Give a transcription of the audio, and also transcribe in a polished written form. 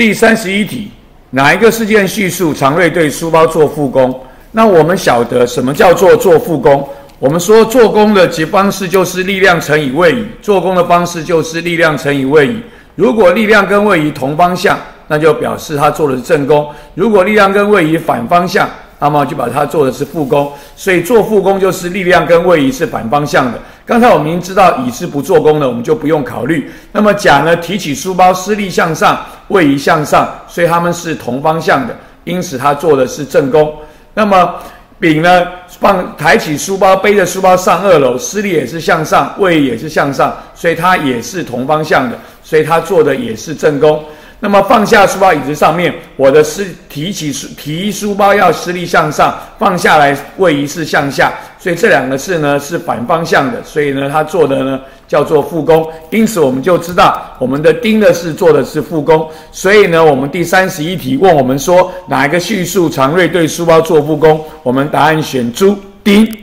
第31题，哪一个事件叙述常瑞对书包做复工？那我们晓得什么叫做做复工？我们说做工的方式就是力量乘以位移，做工的方式就是力量乘以位移。如果力量跟位移同方向，那就表示他做的是正工；如果力量跟位移反方向，那么就把它做的是复工。所以做复工就是力量跟位移是反方向的。刚才我们已经知道乙是不做工的，我们就不用考虑。那么甲呢，提起书包施力向上，位移向上，所以他们是同方向的，因此他做的是正工。那么丙呢，抬起书包，背着书包上2楼，施力也是向上，位移也是向上，所以它也是同方向的，所以他做的也是正工。那么放下书包椅子上面，我的是提书包要施力向上，放下来位移是向下，所以这两个事呢是反方向的，所以呢他做的呢叫做复工。因此我们就知道我们的丁的事做的是复工。所以呢我们第31题问我们说哪一个叙述常瑞对书包做复工，我们答案选猪丁。